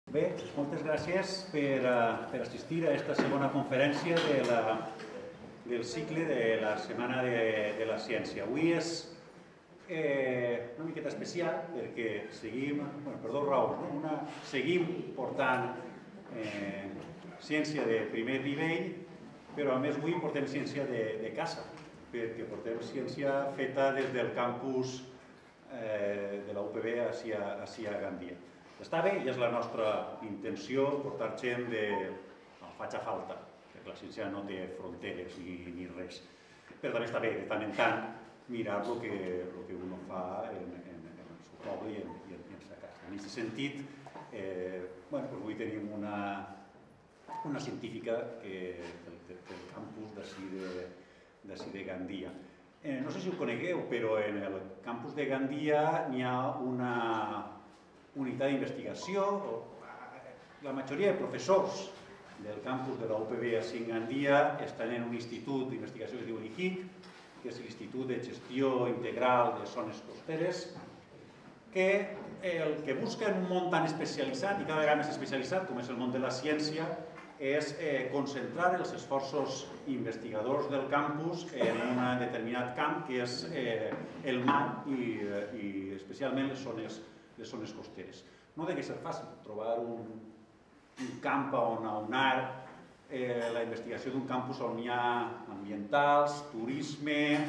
Bé, moltes gràcies per assistir a aquesta segona conferència del cicle de la Setmana de la Ciència. Avui és una miqueta especial perquè seguim, per dues raons. Seguim portant ciència de primer nivell, però a més avui portem ciència de casa, perquè portem ciència feta des del campus de la UPB a Gandia. Està bé i és la nostra intenció portar gent de... no faig falta, perquè la ciència no té fronteres ni res. Però també està bé, de tant en tant, mirar el que uno fa en el seu poble i en sa casa. En aquest sentit, avui tenim una científica del campus d'ací de Gandia. No sé si ho conegueu, però en el campus de Gandia n'hi ha una unitat d'investigació. La majoria de professors del campus de la UPB a Gandia estan en un institut d'investigació que es diu l'IHIC, que és l'Institut de Gestió Integral de Zones Costeres, que el que busca en un món tan especialitzat, i cada vegada més especialitzat, com és el món de la ciència, és concentrar els esforços investigadors del campus en un determinat camp, que és el mar i especialment les zones costeres. No ha de ser fàcil trobar un camp on aunar la investigació d'un campus on hi ha ambientals, turisme,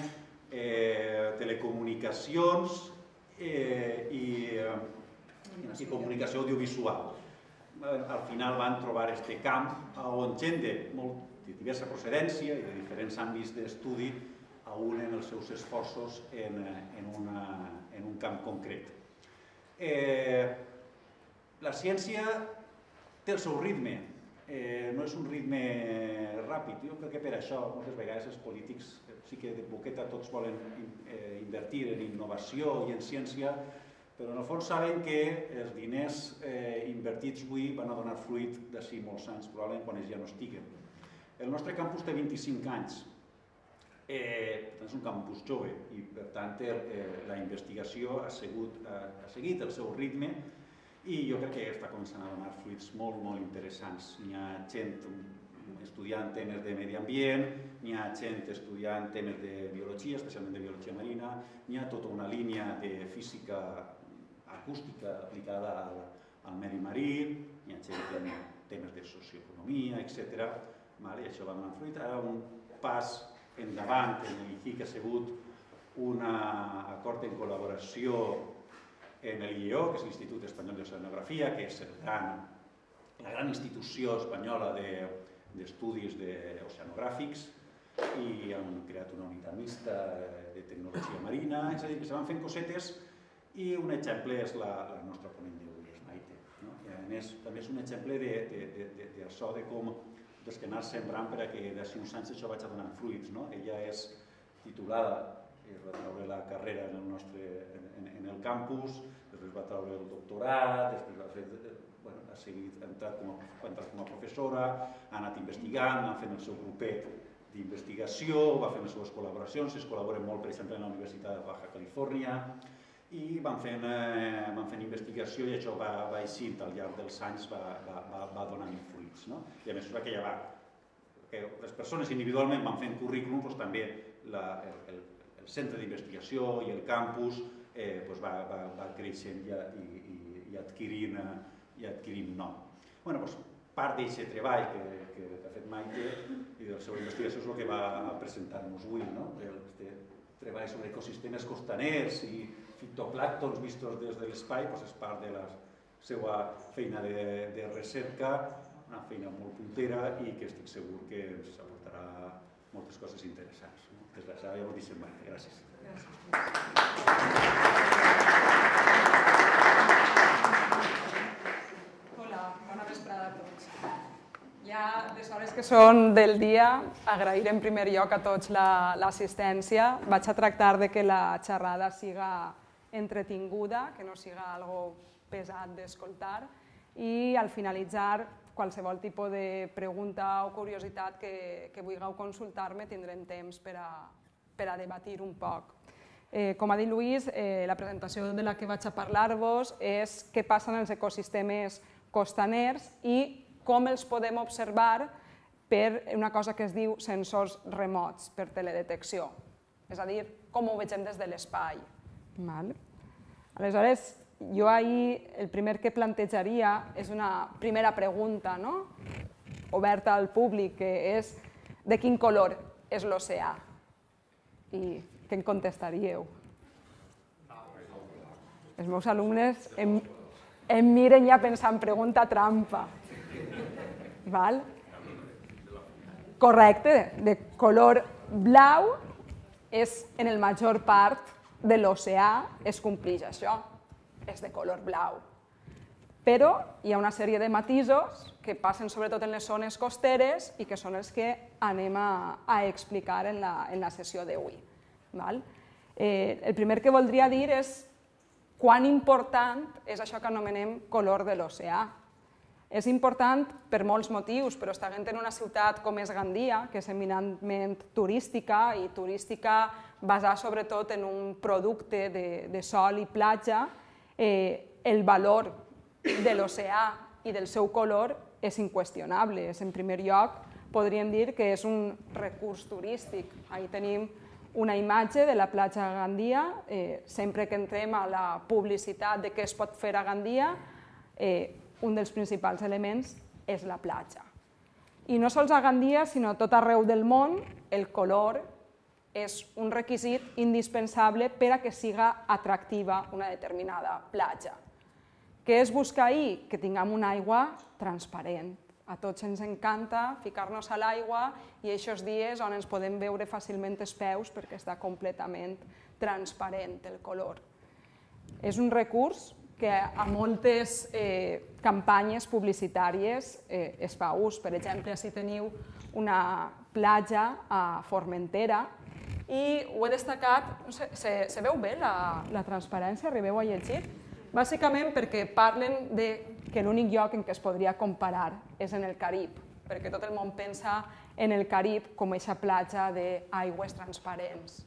telecomunicacions i comunicació audiovisual. Al final van trobar aquest camp on gent de diversa procedència i de diferents àmbits d'estudi unen els seus esforços en un camp concret. La ciència té el seu ritme, no és un ritme ràpid. Jo crec que per això moltes vegades els polítics sí que de poqueta tots volen invertir en innovació i en ciència, però en el fons saben que els diners invertits avui van a donar fruit d'ací molts anys, probablement quan ells ja no estiguen. El nostre campus té 25 anys. És un campus jove i per tant la investigació ha seguit el seu ritme i jo crec que està començant a donar fruits molt interessants. N'hi ha gent estudiant temes de medi ambient, n'hi ha gent estudiant temes de biologia, especialment de biologia marina, n'hi ha tota una línia de física acústica aplicada al medi marí, n'hi ha gent en temes de socioeconomia, etc. Això va donar fruit. Ara un pas endavant en l'IHIC ha sigut un acord en col·laboració en l'IEO, que és l'Institut Espanyol d'Oceanografia, que és la gran institució espanyola d'estudis oceanogràfics, i han creat una unitat mixta de tecnologia marina, és a dir, que se van fent cosetes, i un exemple és la nostra ponent d'avui, és Maite. I a més, també és un exemple d'això, de com que anar sembrant perquè d'ací uns anys això vaig a donar fruits. Ella és titulada, es va treure la carrera en el campus, després va treure el doctorat, després ha entrat com a professora, ha anat investigant, ha fet el seu grupet d'investigació, va fent les seves col·laboracions, es col·laboren molt, per exemple, en la Universitat de Baja Califòrnia, i van fent investigació i això va així, al llarg dels anys va donant fruits. I a mesura que les persones individualment van fent currículums, doncs també el centre d'investigació i el campus va creixent i adquirint nom. Part d'aquest treball que ha fet Maite i de la seva investigació és el que va presentar-nos avui. Treball sobre ecosistemes costaners i fitoplànctons vistos des de l'espai és part de la seva feina de recerca, una feina molt puntera i que estic segur que ens aportarà moltes coses interessants. Moltes gràcies. Moltíssimes gràcies. Hola, bona vesprada a tots. Ja les hores que són del dia, agrair en primer lloc a tots l'assistència. Vaig a tractar que la xerrada siga entretinguda, que no siga algo pesat d'escoltar, i al finalitzar qualsevol tipus de pregunta o curiositat que vulgueu consultar-me tindrem temps per a debatir un poc. Com ha dit Lluís, la presentació de la que vaig a parlar-vos és què passa en els ecosistemes costaners i com els podem observar per una cosa que es diu sensors remots, per teledetecció. És a dir, com ho vegem des de l'espai. Aleshores, jo ahir el primer que plantejaria és una primera pregunta, oberta al públic, que és de quin color és l'oceà? I què em contestaríeu? Els meus alumnes em miren ja pensant pregunta trampa. Correcte, de color blau és en el major part de l'oceà es compleix això, és de color blau. Però hi ha una sèrie de matisos que passen sobretot en les zones costeres i que són els que anem a explicar en la sessió d'avui. El primer que voldria dir és quan important és això que anomenem color de l'oceà. És important per molts motius, però estant en una ciutat com és Gandia, que és eminentment turística i turística basada sobretot en un producte de sol i platja, el valor de l'oceà i del seu color és inqüestionable. En primer lloc, podríem dir que és un recurs turístic. Ahí tenim una imatge de la platja de Gandia. Sempre que entrem a la publicitat de què es pot fer a Gandia, un dels principals elements és la platja. I no sols a Gandia, sinó a tot arreu del món, el color és un requisit indispensable per a que siga atractiva una determinada platja. Què es busca ahir? Que tinguem una aigua transparent. A tots ens encanta ficar-nos a l'aigua i aquests dies on ens podem veure fàcilment els peus perquè està completament transparent el color. És un recurs que a moltes campanyes publicitàries es fa ús. Per exemple, si teniu una platja a Formentera i ho he destacat, se veu bé la transparència? Arribeu a llegir? Bàsicament perquè parlen que l'únic lloc en què es podria comparar és en el Carib, perquè tot el món pensa en el Carib com aquesta platja d'aigües transparents.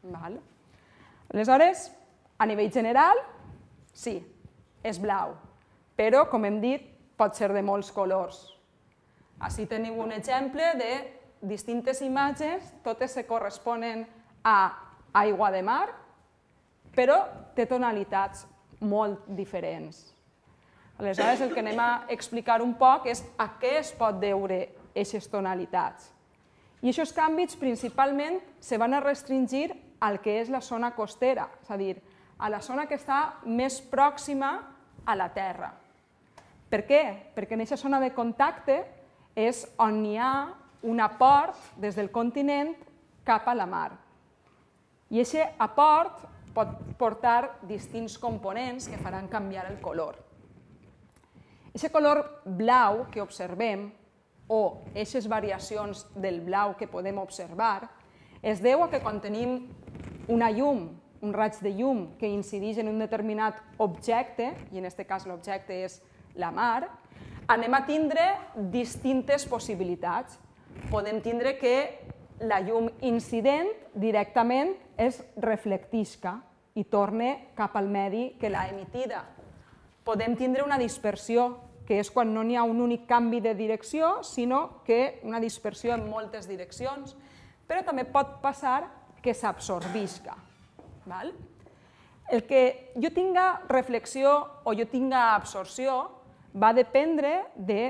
Aleshores, a nivell general, sí, és blau, però, com hem dit, pot ser de molts colors. Ací teniu un exemple de distintes imatges, totes se corresponen a aigua de mar, però té tonalitats molt diferents. Aleshores, el que anem a explicar un poc és a què es pot deure aquestes tonalitats. I aquests canvis principalment se van a restringir al que és la zona costera, és a dir, a la zona que està més pròxima a la Terra. Per què? Perquè en aquesta zona de contacte és on hi ha un aport des del continent cap a la mar. I aquest aport pot portar distints components que faran canviar el color. Aquest color blau que observem, o aquestes variacions del blau que podem observar, es deu a que quan tenim una llum, un raig de llum que incideix en un determinat objecte, i en aquest cas l'objecte és la mar, anem a tindre distintes possibilitats. Podem tindre que la llum incident directament es reflectisca i torne cap al medi que l'ha emitida. Podem tindre una dispersió, que és quan no n'hi ha un únic canvi de direcció, sinó que una dispersió en moltes direccions, però també pot passar que s'absorbisca. El que jo tinga reflexió o jo tinga absorció va dependre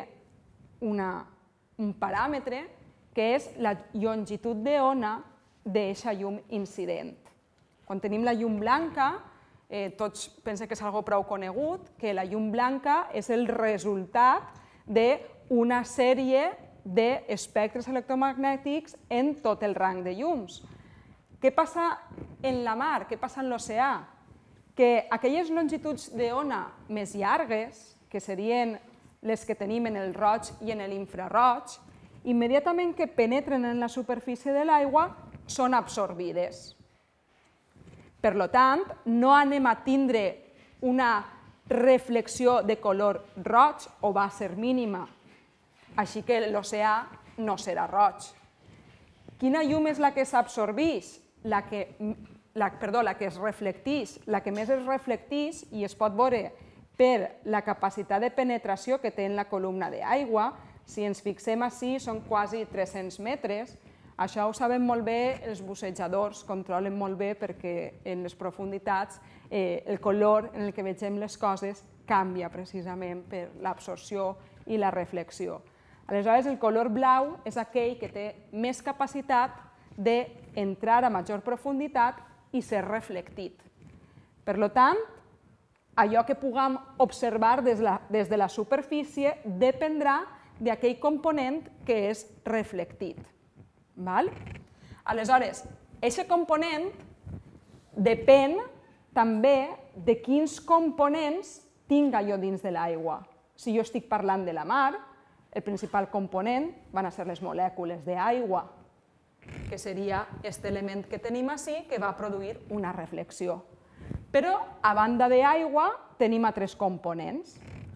d'un paràmetre que és la longitud d'ona d'aquesta llum incident. Quan tenim la llum blanca, tots pensen que és algo prou conegut, que la llum blanca és el resultat d'una sèrie d'espectres electromagnètics en tot el rang de llums. Què passa en la mar? Què passa en l'oceà? Que aquelles longituds d'ona més llargues, que serien les que tenim en el roig i en l'infraroig, immediatament que penetren en la superfície de l'aigua són absorbides. Per tant, no anem a tindre una reflexió de color roig o va ser mínima, així que l'oceà no serà roig. Quina llum és la que s'absorbeix? La que es reflecteix. La que més es reflecteix i es pot veure per la capacitat de penetració que té en la columna d'aigua. Si ens fixem així, són quasi 300 metres. Això ho saben molt bé els bussejadors, controlen molt bé perquè en les profunditats el color en el que vegem les coses canvia precisament per l'absorció i la reflexió. Aleshores, el color blau és aquell que té més capacitat d'entrar a major profunditat i ser reflectit. Per tant, allò que puguem observar des de la superfície dependrà d'aquell component que és reflectit. Aleshores, aquest component depèn també de quins components tinga jo dins de l'aigua. Si jo estic parlant de la mar, el principal component van a ser les molècules d'aigua, que seria aquest element que tenim així, que va produir una reflexió. Però, a banda d'aigua, tenim altres components.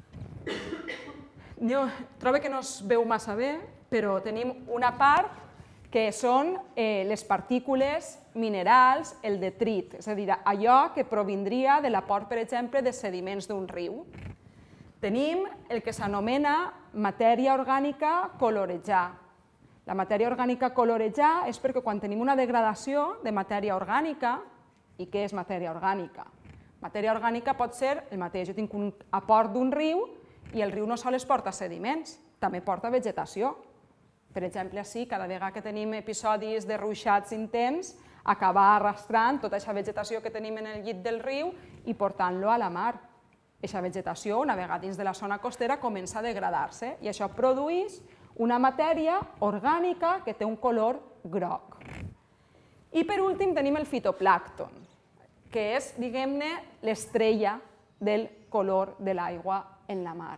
Jo trobo que no es veu massa bé, però tenim una part que són les partícules minerals, el detrit, és a dir, allò que provindria de l'aport, per exemple, de sediments d'un riu. Tenim el que s'anomena matèria orgànica colorejar. La matèria orgànica colorejar és perquè quan tenim una degradació de matèria orgànica, i què és matèria orgànica? Matèria orgànica pot ser el mateix. Jo tinc un aport d'un riu i el riu no sols porta sediments, també porta vegetació. Per exemple, així, cada vegada que tenim episodis de ruixats intens, acabar arrastrant tota aquesta vegetació que tenim en el llit del riu i portant-lo a la mar. Aquesta vegetació, una vegada dins de la zona costera, comença a degradar-se i això produeix una matèria orgànica que té un color groc. I per últim tenim el fitoplàncton, que és, diguem-ne, l'estrella del color de l'aigua en la mar.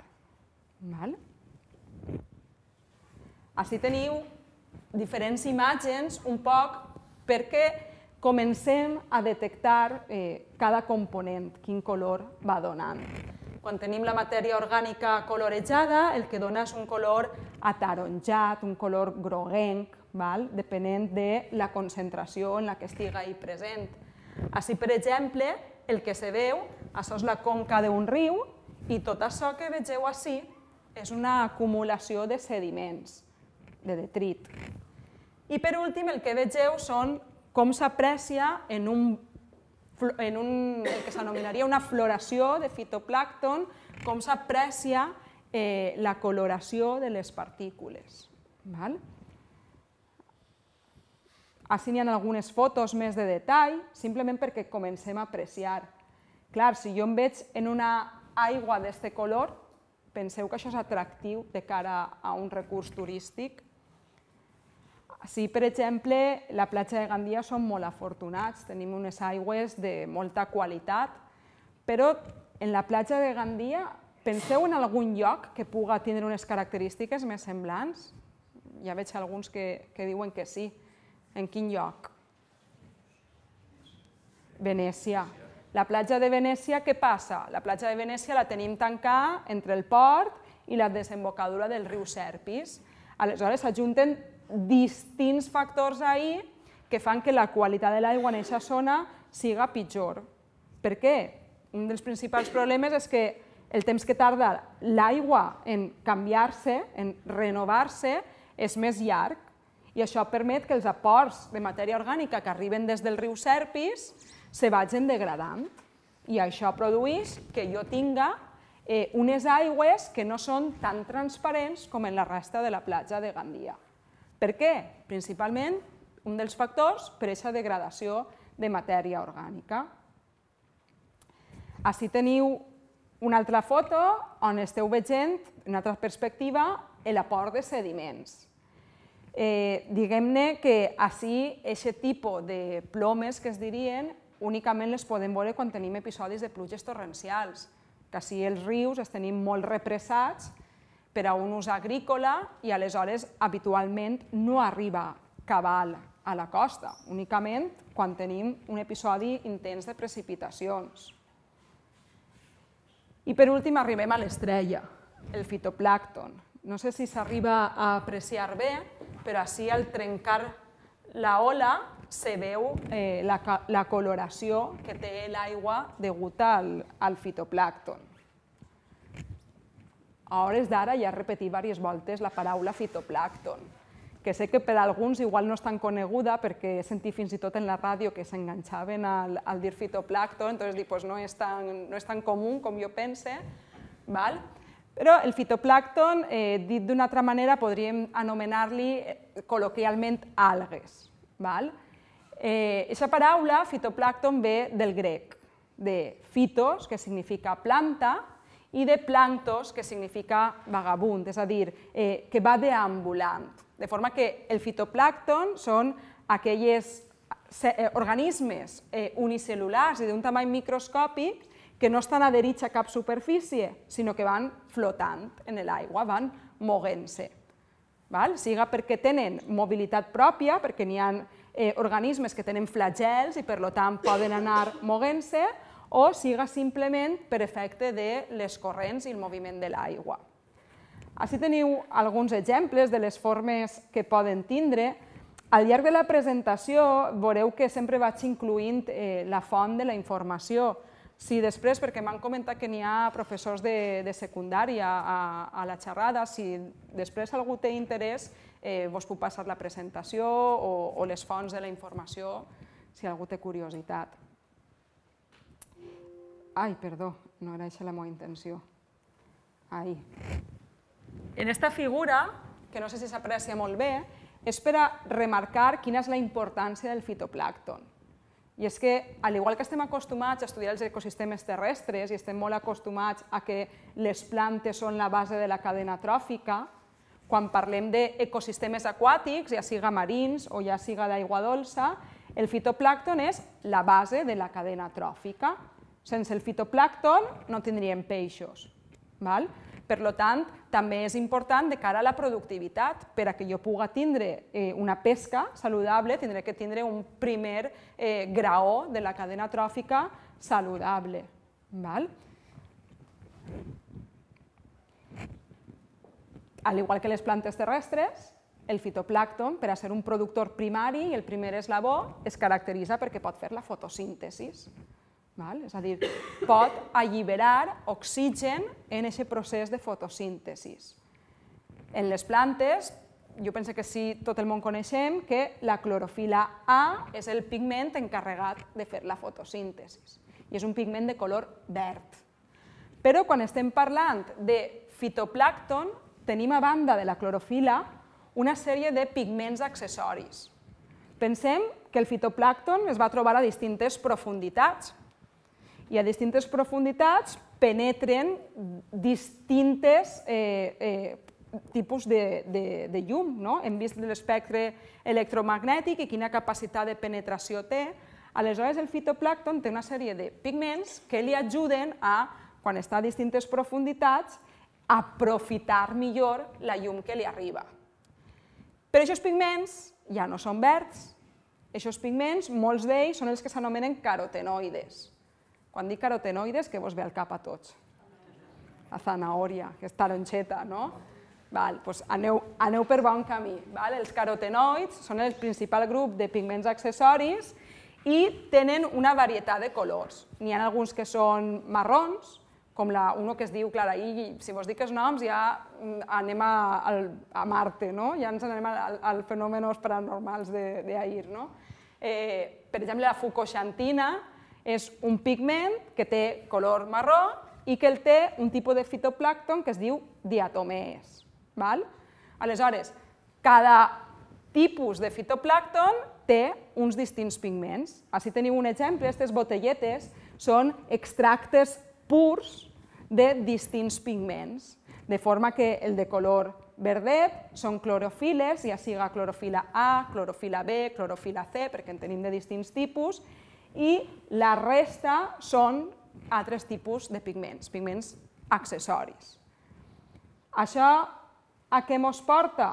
Així teniu diferents imatges un poc perquè comencem a detectar cada component, quin color va donant. Quan tenim la matèria orgànica colorejada, el que dona és un color ataronjat, un color groguenc, depenent de la concentració en la que estigui ahí present. Així, per exemple, el que se veu, això és la conca d'un riu i tot això que vegeu així és una acumulació de sediments, de detrit. I per últim, el que vegeu són com s'aprecia en el que s'anomenaria una floració de fitoplàncton, com s'aprecia la coloració de les partícules. Així n'hi ha algunes fotos més de detall, simplement perquè comencem a apreciar. Clar, si jo em veig en una aigua d'aquest color, penseu que això és atractiu de cara a un recurs turístic. Així, per exemple, la platja de Gandia som molt afortunats, tenim unes aigües de molta qualitat, però en la platja de Gandia penseu en algun lloc que pugui tindre unes característiques més semblants? Ja veig alguns que diuen que sí. En quin lloc? Venècia. La platja de Venècia, què passa? La platja de Venècia la tenim tancada entre el port i la desembocadura del riu Serpis. Aleshores, s'ajunten distints factors ahí que fan que la qualitat de l'aigua en aquesta zona siga pitjor. Per què? Un dels principals problemes és que el temps que tarda l'aigua en canviar-se, en renovar-se, és més llarg i això permet que els aports de matèria orgànica que arriben des del riu Serpis se vagin degradant i això produeix que jo tinga unes aigües que no són tan transparents com en la resta de la platja de Gandia. Per què? Principalment, un dels factors per aquesta degradació de matèria orgànica. Així teniu una altra foto on esteu veient, en una altra perspectiva, l'aport de sediments. Diguem-ne que així, aquest tipus de plomes que es dirien, únicament les podem veure quan tenim episodis de pluges torrencials, que així els rius els tenim molt represats per a un ús agrícola i aleshores habitualment no arriba cabal a la costa, únicament quan tenim un episodi intens de precipitacions. I per últim arribem a l'estrella, el fitoplàncton. No sé si s'arriba a apreciar bé, però així al trencar la ola se veu la coloració que té l'aigua degut al fitoplàncton. A hores d'ara ja he repetit diverses voltes la paraula fitoplàncton, que sé que per a alguns igual no és tan coneguda perquè he sentit fins i tot en la ràdio que s'enganxaven al dir fitoplàncton, doncs dic, no és tan comú com jo pense, però el fitoplàncton, dit d'una altra manera, podríem anomenar-li col·loquialment algues. Aquesta paraula, fitoplàncton, ve del grec, de phytos, que significa planta, i de planctos, que significa vagabund, és a dir, que va deambulant. De forma que el fitoplàncton són aquells organismes unicel·lulars i d'un tamany microscòpic que no estan adherits a cap superfície, sinó que van flotant en l'aigua, van moguent-se. Siga perquè tenen mobilitat pròpia, perquè n'hi ha organismes que tenen flagels i per tant poden anar moguent-se, o siga simplement per efecte de les corrents i el moviment de l'aigua. Així teniu alguns exemples de les formes que poden tindre. Al llarg de la presentació veureu que sempre vaig incloent la font de la informació. Si després, perquè m'han comentat que n'hi ha professors de secundària a la xerrada, si després algú té interès, vos puc passar la presentació o les fonts de la informació, si algú té curiositat. Ai, perdó, no era aquesta la meva intenció. Ahí. En aquesta figura, que no sé si s'aprecia molt bé, és per a remarcar quina és la importància del fitoplàncton. I és que, al igual que estem acostumats a estudiar els ecosistemes terrestres i estem molt acostumats a que les plantes són la base de la cadena tròfica, quan parlem d'ecosistemes aquàtics, ja siga marins o ja siga d'aigua dolça, el fitoplàncton és la base de la cadena tròfica. Sense el fitoplàncton no tindríem peixos. Per tant, també és important de cara a la productivitat. Per a que jo pugui tindre una pesca saludable, tindré que tindre un primer graó de la cadena tròfica saludable. Al igual que les plantes terrestres, el fitoplàncton, per a ser un productor primari i el primer eslabó, es caracteritza perquè pot fer la fotosíntesi. És a dir, pot alliberar oxigen en aquest procés de fotosíntesi. En les plantes, jo penso que sí, tot el món coneixem que la clorofil·la A és el pigment encarregat de fer la fotosíntesi i és un pigment de color verd. Però quan estem parlant de fitoplàncton, tenim a banda de la clorofil·la una sèrie de pigments accessoris. Pensem que el fitoplàncton es va trobar a distintes profunditats, i a distintes profunditats penetren distintes tipus de llum. Hem vist l'espectre electromagnètic i quina capacitat de penetració té. Aleshores, el fitoplàncton té una sèrie de pigments que li ajuden a, quan està a distintes profunditats, aprofitar millor la llum que li arriba. Però aquests pigments ja no són verds. Aquests pigments, molts d'ells, són els que s'anomenen carotenoides. Quan dic carotenoides, què vos ve al cap a tots? La zanahòria, que és taronxeta, no? Doncs aneu per bon camí. Els carotenoids són el principal grup de pigments accessoris i tenen una varietat de colors. N'hi ha alguns que són marrons, com un que es diu, clar, ahir, si vos dic els noms, ja anem a Marte, no? Ja ens anem als fenòmenos paranormals d'ahir, no? Per exemple, la fucoxantina és un pigment que té color marró i que té un tipus de fitoplàncton que es diu diatomees. Aleshores, cada tipus de fitoplàncton té uns distints pigments. Així teniu un exemple, aquestes botelletes són extractes purs de distints pigments, de forma que el de color verdet són clorofiles, ja siga clorofil·la A, clorofil·la B, clorofil·la C, perquè en tenim de distints tipus, i la resta són altres tipus de pigments, pigments accessoris. Això a què ens porta?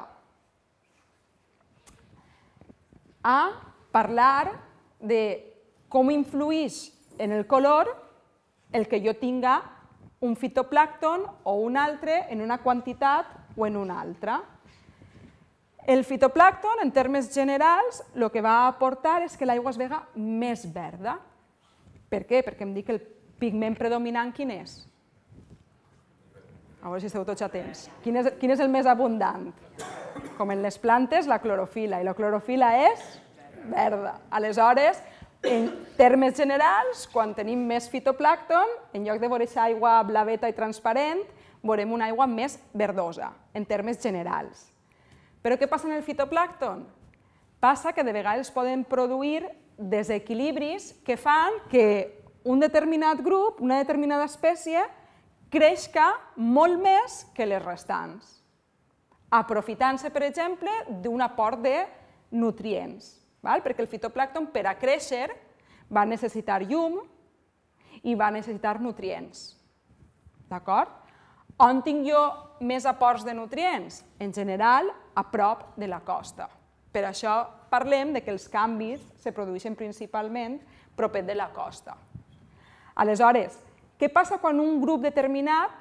A parlar de com influeix en el color el que jo tinga un fitoplàncton o un altre en una quantitat o en una altra. El fitoplàncton, en termes generals, el que va aportar és que l'aigua es vega més verda. Per què? Perquè em dic que el pigment predominant quin és? A veure si esteu tots atents. Quin és el més abundant? Com en les plantes, la clorofila, i la clorofila és verda. Aleshores, en termes generals, quan tenim més fitoplàncton, en lloc de veure aquesta aigua blaveta i transparent, veurem una aigua més verdosa, en termes generals. Però què passa en el fitoplàncton? Passa que de vegades poden produir desequilibris que fan que un determinat grup, una determinada espècie, creixca molt més que les restants, aprofitant-se, per exemple, d'un aport de nutrients, perquè el fitoplàncton, per a créixer, va necessitar llum i va necessitar nutrients. D'acord? On tinc jo més aports de nutrients? En general, a prop de la costa. Per això parlem que els canvis se produeixen principalment proper de la costa. Aleshores, què passa quan un grup determinat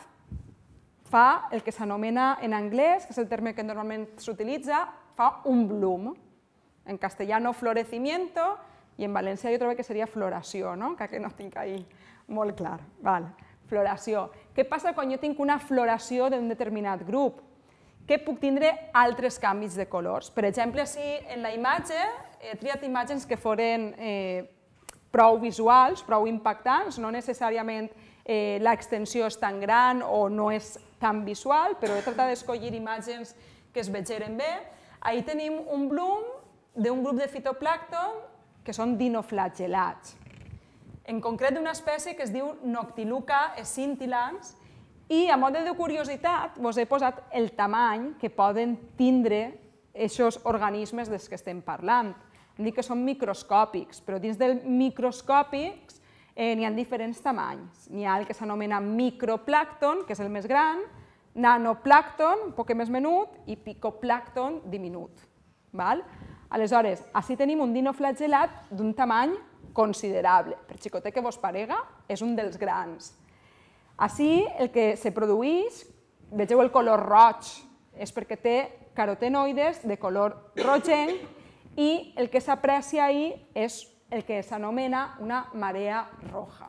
fa el que s'anomena en anglès, que és el terme que normalment s'utilitza, fa un bloom. En castellano, florecimiento, i en valencià jo trobo que seria floració, que no tinc ahí molt clar. Floració. Què passa quan jo tinc una floració d'un determinat grup? Que puc tindre altres canvis de colors. Per exemple, si en la imatge he triat imatges que foren prou visuals, prou impactants, no necessàriament l'extensió és tan gran o no és tan visual, però he tratat d'escollir imatges que es vegeren bé. Ahí tenim un bloom d'un grup de fitoplàncton que són dinoflagel·lats. En concret d'una espècie que es diu Noctiluca scintillans, i a mode de curiositat vos he posat el tamany que poden tindre aquests organismes dels que estem parlant. Hem dit que són microscòpics, però dins dels microscòpics n'hi ha diferents tamanys. N'hi ha el que s'anomena microplàncton, que és el més gran, nanoplàncton, un poc més menut, i picoplàncton diminut. Aleshores, així tenim un dinoflagel·lat d'un tamany considerable. Per xicotet que vos parega, és un dels grans. Així, el que se produeix, vegeu el color roig, és perquè té carotenoides de color rogenc i el que s'aprecia ahí és el que s'anomena una marea roja.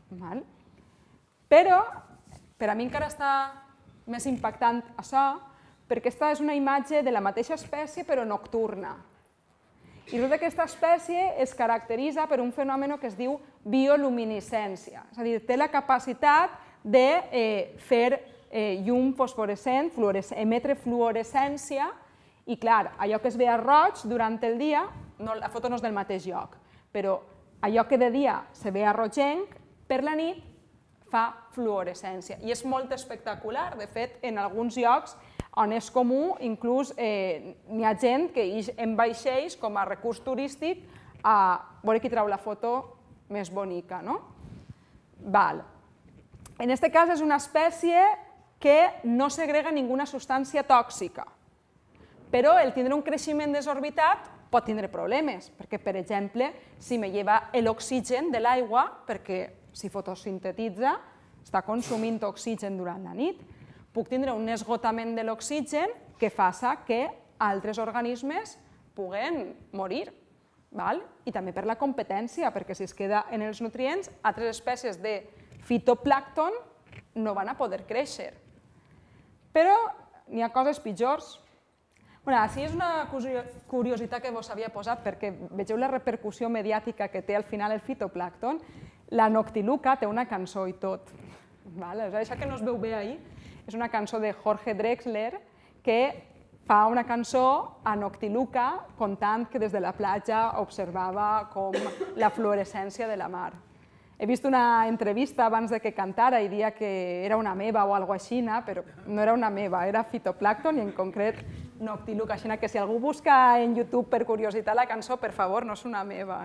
Però, per a mi encara està més impactant això, perquè aquesta és una imatge de la mateixa espècie però nocturna. I aquesta espècie es caracteritza per un fenomen que es diu bioluminescència, és a dir, té la capacitat de fer llum fosforescent, emetre fluorescència, i clar, allò que es veia roig durant el dia, la foto no és del mateix lloc, però allò que de dia se veia rogenc, per la nit fa fluorescència. I és molt espectacular, de fet, en alguns llocs on és comú, inclús n'hi ha gent que en vaixells com a recurs turístic a veure qui trau la foto més bonica. En aquest cas és una espècie que no segrega ninguna substància tòxica, però el tindre un creixement desorbitat pot tindre problemes, perquè, per exemple, si me lleva l'oxigen de l'aigua, perquè si fotosintetitza, està consumint oxigen durant la nit, puc tindre un esgotament de l'oxigen que faça que altres organismes puguen morir. I també per la competència, perquè si es queda en els nutrients, altres espècies de fitoplàncton no van a poder créixer. Però n'hi ha coses pitjors. Així és una curiositat que vos havia posat perquè vegeu la repercussió mediàtica que té al final el fitoplàncton. La Noctiluca té una cançó i tot. Això que no es veu bé ahir és una cançó de Jorge Drexler que fa una cançó a Noctiluca contant que des de la platja observava com la fluorescència de la mar. He vist una entrevista abans que cantara i deia que era una meva o alguna cosa així, però no era una meva, era fitoplàncton i en concret Noctiluca. Així que si algú busca en YouTube per curiositat la cançó, per favor, no és una meva.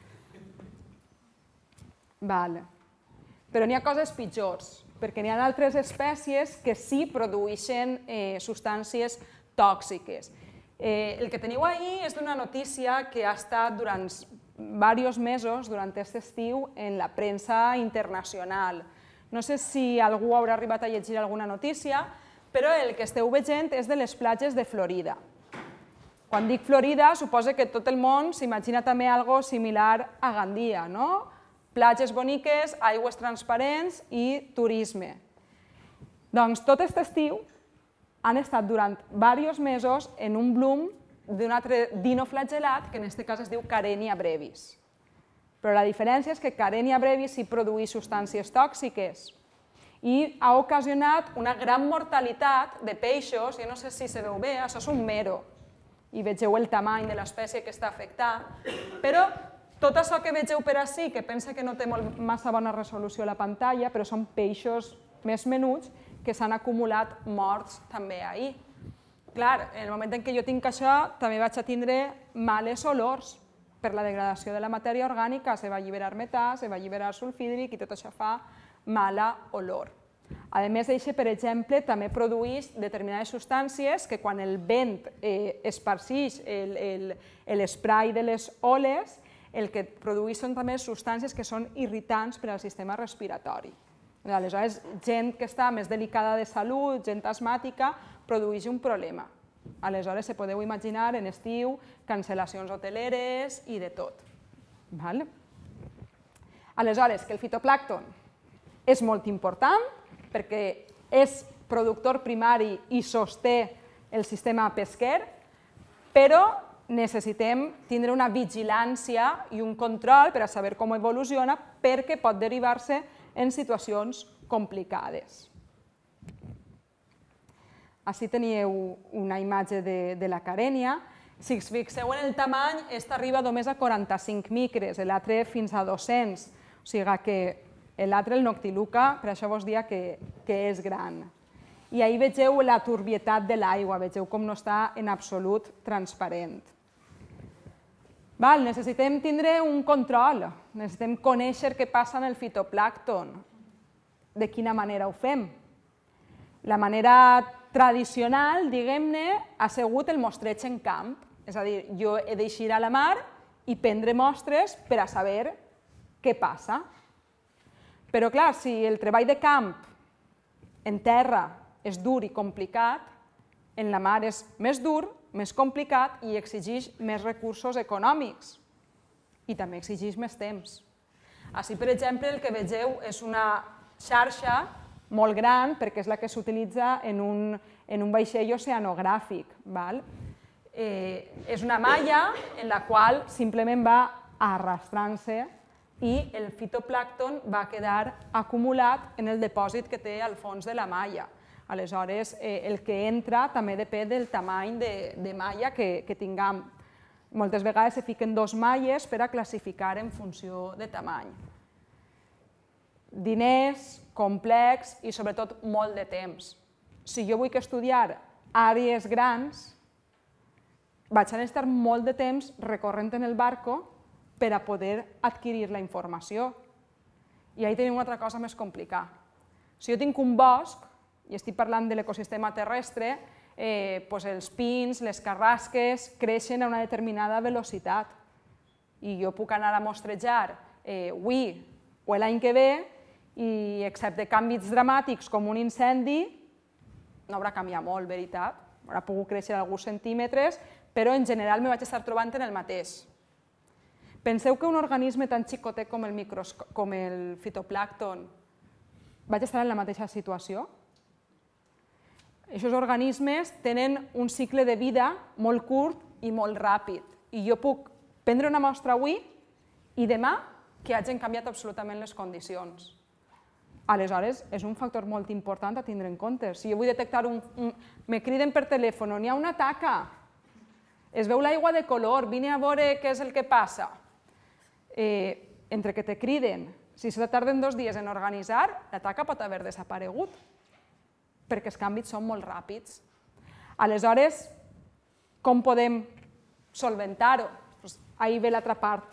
Però n'hi ha coses pitjors, perquè n'hi ha altres espècies que sí produeixen substàncies tòxiques. El que teniu ahí és d'una notícia que ha estat durant diversos mesos, durant aquest estiu, en la premsa internacional. No sé si algú haurà arribat a llegir alguna notícia, però el que esteu veient és de les platges de Florida. Quan dic Florida, suposo que tot el món s'imagina també alguna cosa similar a Gandia, no? Platges boniques, aigües transparents i turisme. Doncs tot aquest estiu han estat durant diversos mesos en un bloom d'un altre dinoflagel·lat, que en aquest cas es diu Karenia brevis. Però la diferència és que Karenia brevis sí produeix substàncies tòxiques i ha ocasionat una gran mortalitat de peixos, jo no sé si se veu bé, això és un mero, i vegeu el tamany de l'espècie que està afectant, però tot això que vegeu per ací, que pensa que no té massa bona resolució a la pantalla, però són peixos més menuts que s'han acumulat morts també ahir. Clar, en el moment en què jo tinc això, també vaig a tindre males olors per la degradació de la matèria orgànica, se va alliberar metà, se va alliberar sulfídric i tot això fa mala olor. A més, això, per exemple, també produeix determinades substàncies que quan el vent esparceix l'esprai de les oles, el que produeix són també substàncies que són irritants per al sistema respiratori. Aleshores, gent que està més delicada de salut, gent asmàtica, produeix un problema. Aleshores, se podeu imaginar en estiu cancel·lacions hoteleres i de tot. Aleshores, que el fitoplàncton és molt important perquè és productor primari i sosté el sistema pesquer, però necessitem tindre una vigilància i un control per a saber com evoluciona perquè pot derivar-se en situacions complicades. Ací teníeu una imatge de la carènia. Si us fixeu en el tamany, aquesta arriba només a 45 micres, l'altre fins a 200. O sigui que l'altre, el Noctiluca, per això vos dia que és gran. I ahí vegeu la turbietat de l'aigua, vegeu com no està en absolut transparent. Necessitem tindre un control, necessitem conèixer què passa en el fitoplàncton. De quina manera ho fem? La manera tradicional, diguem-ne, ha sigut el mostreig en camp. És a dir, jo he d'eixir a la mar i prendre mostres per a saber què passa. Però, clar, si el treball de camp en terra és dur i complicat, en la mar és més dur, més complicat i exigeix més recursos econòmics i també exigeix més temps. Així, per exemple, el que vegeu és una xarxa molt gran perquè és la que s'utilitza en un vaixell oceanogràfic. És una malla en la qual simplement va arrastrant-se i el fitoplàncton va quedar acumulat en el dipòsit que té al fons de la malla. Aleshores, el que entra també depèn del tamany de malla que tinguem. Moltes vegades se fiquen dos malles per a classificar en funció de tamany. Diners, complex i sobretot molt de temps. Si jo vull estudiar àrees grans, vaig a necessitar molt de temps recorrent en el barco per a poder adquirir la informació. I ahí tenim una altra cosa més complicada. Si jo tinc un bosc, i estic parlant de l'ecosistema terrestre, els pins, les carrasques creixen a una determinada velocitat. I jo puc anar a mostrejar avui o l'any que ve i, excepte canvis dramàtics com un incendi, no haurà canviat molt, veritat? Haurà pogut créixer alguns centímetres, però en general me vaig estar trobant en el mateix. Penseu que un organisme tan xicotet com el fitoplàncton vaig estar en la mateixa situació? Aquests organismes tenen un cicle de vida molt curt i molt ràpid. I jo puc prendre una mostra avui i demà que hagin canviat absolutament les condicions. Aleshores, és un factor molt important a tindre en compte. Si jo vull detectar me criden per telèfon, n'hi ha una taca, es veu l'aigua de color, vine a veure què és el que passa. Entre que te criden, si se tarden 2 dies en organitzar, la taca pot haver desaparegut, perquè els canvis són molt ràpids. Aleshores, com podem solventar-ho? Ahí ve l'altra part,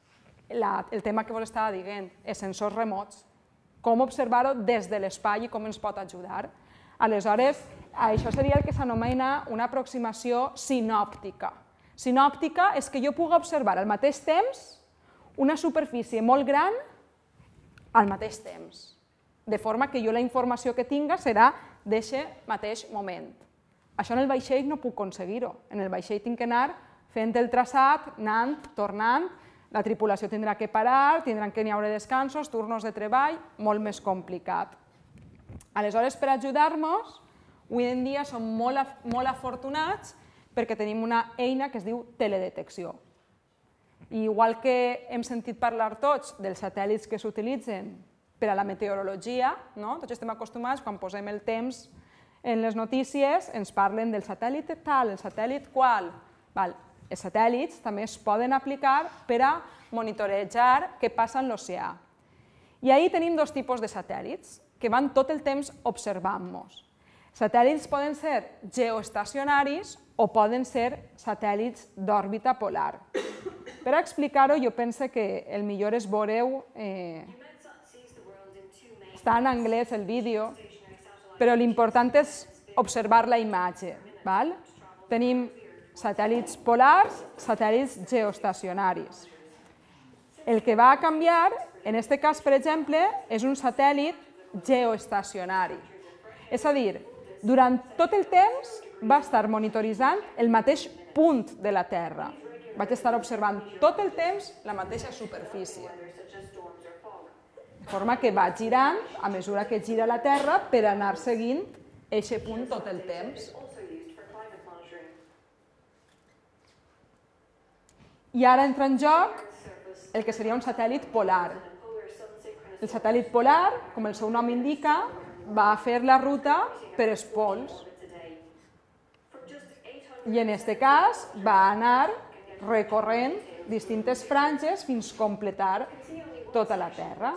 el tema que vos estava dient, els sensors remots. Com observar-ho des de l'espai i com ens pot ajudar. Aleshores, això seria el que s'anomena una aproximació sinòptica. Sinòptica és que jo pugui observar al mateix temps una superfície molt gran al mateix temps, de forma que jo la informació que tinga serà d'aquest mateix moment. Això en el vaixell no puc aconseguir-ho. En el vaixell tinc que anar fent el traçat, anant, tornant, la tripulació tindrà que parar, tindran que n'hi haure descansos, turnos de treball, molt més complicat. Aleshores, per ajudar-nos, avui en dia som molt afortunats perquè tenim una eina que es diu teledetecció. I igual que hem sentit parlar tots dels satèl·lits que s'utilitzen per a la meteorologia, tots estem acostumats, quan posem el temps en les notícies, ens parlen del satèl·lit tal, el satèl·lit qual. Els satèl·lits també es poden aplicar per a monitorejar què passa en l'oceà. I ahir tenim dos tipus de satèl·lits que van tot el temps observant-nos. Satèl·lits poden ser geoestacionaris o poden ser satèl·lits d'òrbita polar. Per explicar-ho, jo penso que el millor és veureu, està en anglès el vídeo, però l'important és observar la imatge. Tenim satèl·lits polars, satèl·lits geoestacionaris. El que va a canviar, en aquest cas, per exemple, és un satèl·lit geoestacionari. És a dir, durant tot el temps va estar monitoritzant el mateix punt de la Terra. Vaig estar observant tot el temps la mateixa superfície. De forma que va girant a mesura que gira la Terra per anar seguint aquest punt tot el temps. I ara entra en joc el que seria un satèl·lit polar. El satèl·lit polar, com el seu nom indica, va fer la ruta per els pols. I en aquest cas va anar recorrent distintes franges fins a completar tota la Terra.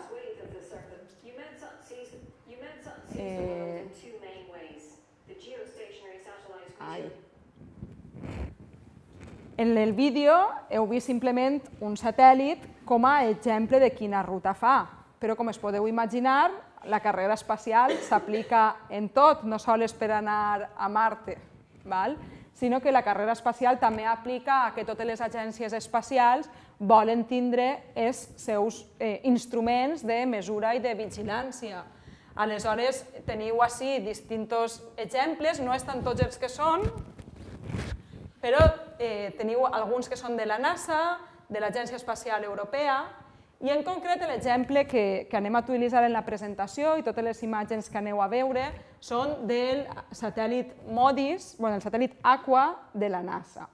En el vídeo heu vist simplement un satèl·lit com a exemple de quina ruta fa, però com es podeu imaginar, la carrera espacial s'aplica en tot, no sols per anar a Marte, sinó que la carrera espacial també aplica a que totes les agències espacials volen tindre els seus instruments de mesura i de vigilància. Aleshores, teniu ací distints exemples, no estan tots els que són, però teniu alguns que són de la NASA, de l'Agència Espacial Europea, i en concret l'exemple que anem a utilitzar en la presentació i totes les imatges que aneu a veure són del satèl·lit MODIS, el satèl·lit Aqua de la NASA.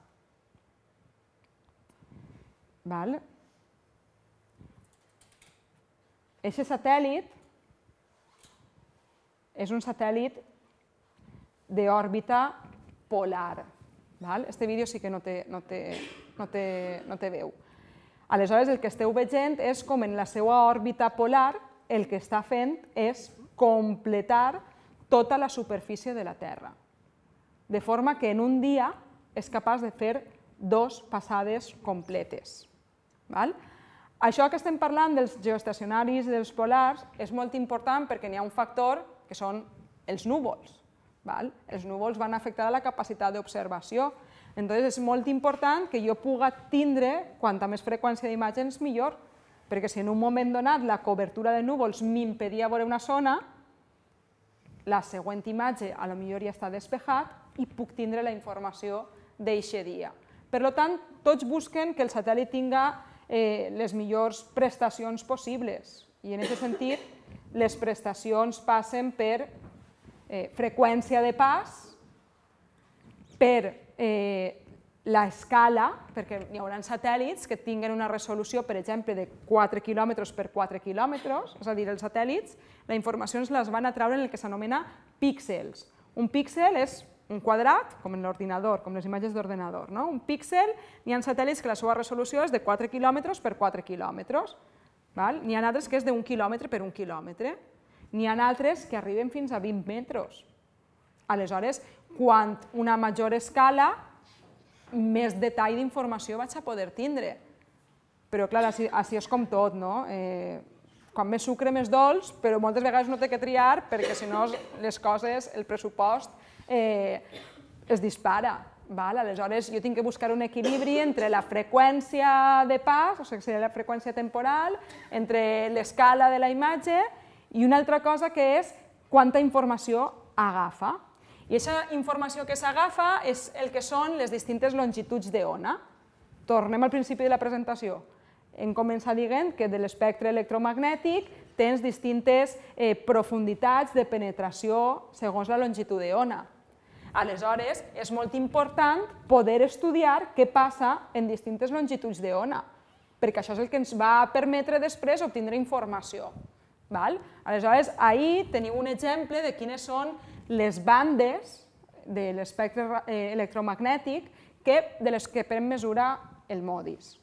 Aquest satèl·lit és un satèl·lit d'òrbita polar. Este vídeo sí que no té veu. Aleshores, el que esteu veient és com en la seva òrbita polar el que està fent és completar tota la superfície de la Terra. De forma que en un dia és capaç de fer 2 passades completes. Això que estem parlant dels geoestacionaris i dels polars és molt important perquè n'hi ha un factor que són els núvols. Els núvols van afectar la capacitat d'observació. Entonces és molt important que jo pugui tindre quanta més freqüència d'imatges millor, perquè si en un moment donat la cobertura de núvols m'impedia veure una zona, la següent imatge potser ja està despejat i puc tindre la informació d'aquest dia. Per tant, tots busquen que el satèl·lit tinga les millors prestacions possibles i en aquest sentit les prestacions passen per freqüència de pas, per l'escala, perquè hi haurà satèl·lits que tinguin una resolució, per exemple, de 4 quilòmetres per 4 quilòmetres, és a dir, els satèl·lits, la informació ens les van a treure en el que s'anomena píxels. Un píxel és un quadrat, com en l'ordinador, com les imatges d'ordenador. Un píxel, hi ha satèl·lits que la seva resolució és de 4 quilòmetres per 4 quilòmetres. N'hi ha altres que és d'1 quilòmetre per 1 quilòmetre. N'hi ha altres que arriben fins a 20 metres. Aleshores, quant una major escala, més detall d'informació vaig a poder tindre. Però, clar, així és com tot, no? Quan més sucre, més dolç, però moltes vegades no té que triar perquè, si no, les coses, el pressupost es dispara. Aleshores, jo tinc que buscar un equilibri entre la freqüència de pas, o sigui, seria la freqüència temporal, entre l'escala de la imatge i una altra cosa que és quanta informació agafa. I aquesta informació que s'agafa és el que són les distintes longituds d'ona. Tornem al principi de la presentació. Hem començat dient que de l'espectre electromagnètic tens distintes profunditats de penetració segons la longitud d'ona. Aleshores, és molt important poder estudiar què passa en distintes longituds d'ona, perquè això és el que ens va permetre després obtindre informació. Aleshores, ahir teniu un exemple de quines són les bandes de l'espectre electromagnètic de les que pren mesura el MODIS.